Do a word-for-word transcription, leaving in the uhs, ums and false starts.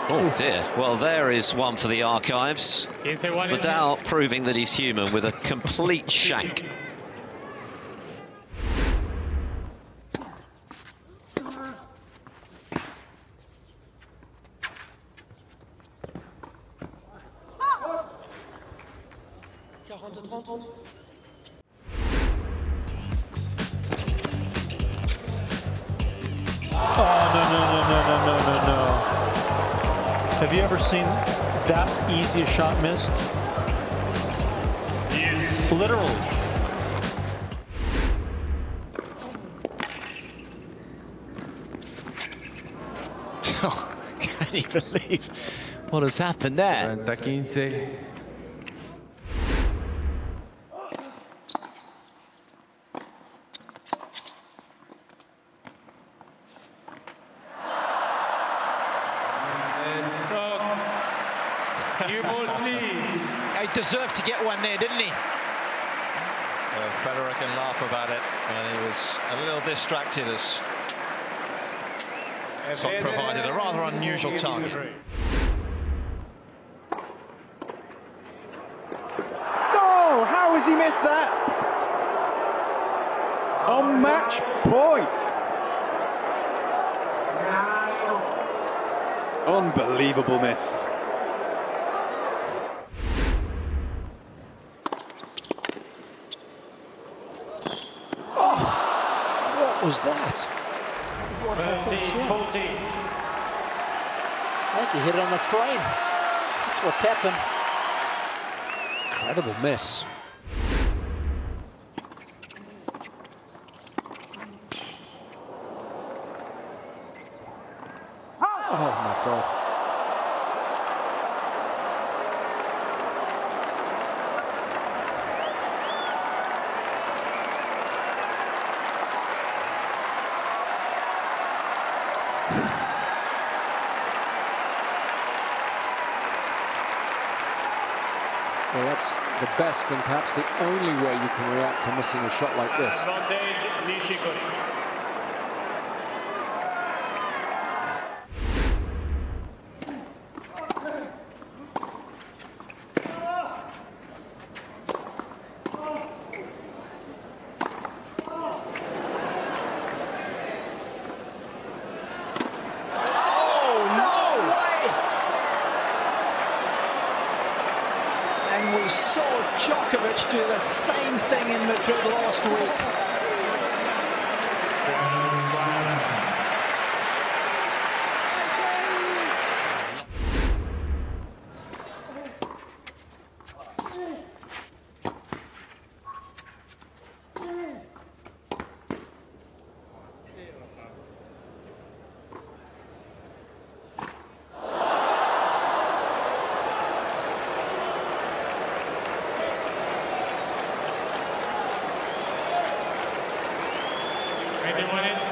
Oh dear. Well, there is one for the archives. Nadal proving that he's human with a complete shank. Oh, no, no, no, no, no, no, no, no. Have you ever seen that easy a shot missed? Yes. Literally. Oh, can you believe what has happened there? fifteen. New balls, please. He deserved to get one there, didn't he? Well, Federer can laugh about it, and he was a little distracted as Sock provided a rather unusual target. Oh, how has he missed that? On match point. Unbelievable miss. What was that? thirteen, fourteen. I think he hit it on the frame. That's what's happened. Incredible miss. Oh my God. Well, that's the best and perhaps the only way you can react to missing a shot like this. Advantage, Nishikori. And we saw Djokovic do the same thing in Madrid last week. twenty-one is